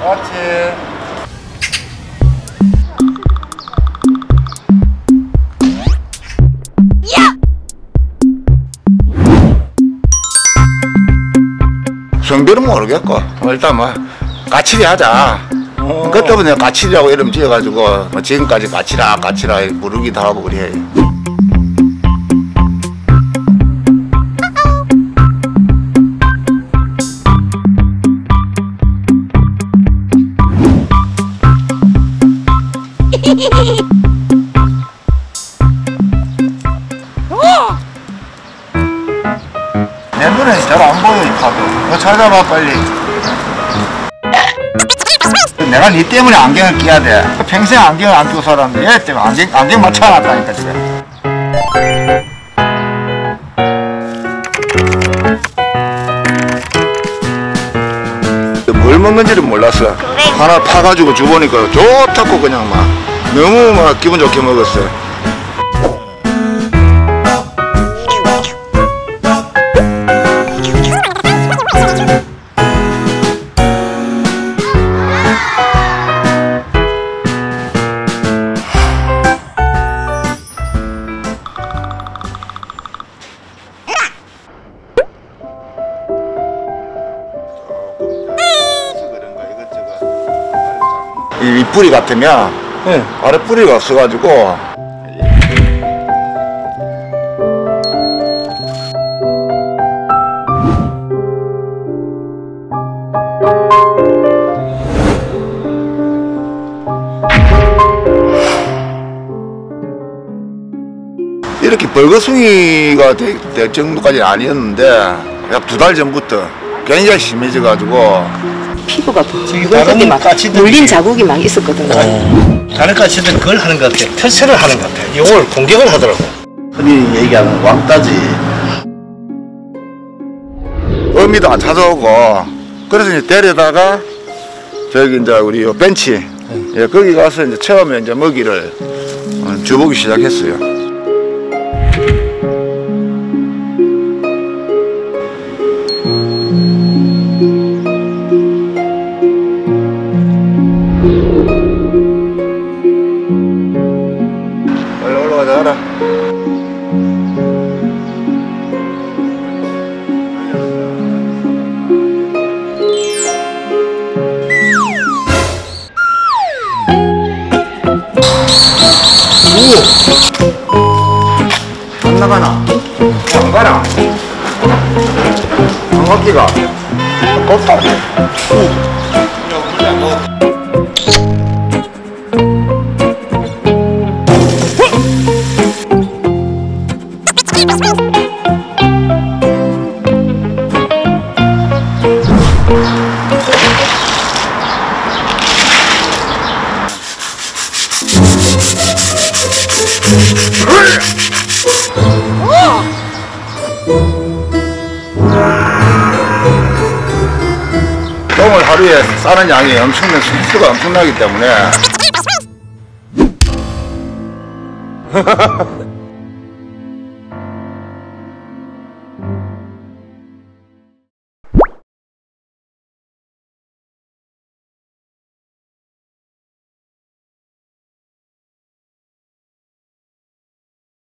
맞지? 성별은 모르겠고 일단 뭐 까칠이 하자. 그때부터 내가 까칠이라고 이름 지어가지고 뭐 지금까지 까칠아 부르기도 하고 그래. 내 눈에 잘 안 보여 이 파도. 너 찾아봐 빨리. 내가 니 때문에 안경을 끼야 돼. 평생 안경을 안 끼고 살았는데 얘 때문에 안경 맞춰놨다니까 지금. 뭘 먹는지를 몰랐어. 하나 파가지고 주보니까 좋다고 그냥 막 너무 막 기분 좋게 먹었어. 이 윗뿌리 같으면 아래 뿌리가 없어가지고 이렇게 벌거숭이가 될 정도까지는 아니었는데 약 2달 전부터 굉장히 심해져가지고 피부가 붉은데 막 물린 자국이 막 있었거든요. 다른 까치들은 그걸 하는 것 같아. 편세를 하는 것 같아. 이걸 공격을 하더라고. 흔히 얘기하는 왕따지. 어미도 안 찾아오고 그래서 이제 데려다가 저기 이제 우리 요 벤치 예, 거기 가서 이제 처음에 이제 먹이를 줘보기 시작했어요. 올라가자. 안 나가나? 안 가나? 안 갔기가? 걷다. 똥을 하루에 싸는 양이 엄청난 수가 엄청나기 때문에